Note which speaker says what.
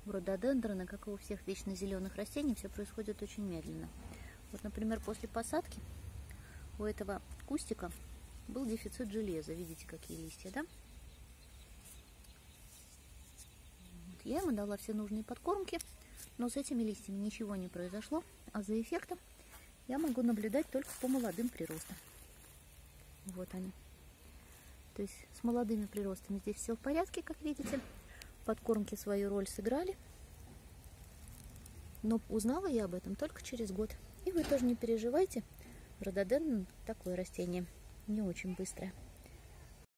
Speaker 1: у рододендрона, как и у всех вечно зеленых растений, все происходит очень медленно. Вот, например, после посадки у этого кустика был дефицит железа. Видите, какие листья, да? Вот. Я ему дала все нужные подкормки, но с этими листьями ничего не произошло, а за эффектом я могу наблюдать только по молодым приростам. Вот они. То есть с молодыми приростами здесь все в порядке, как видите. Подкормки свою роль сыграли. Но узнала я об этом только через год. И вы тоже не переживайте. Рододендрон такое растение, не очень быстрое.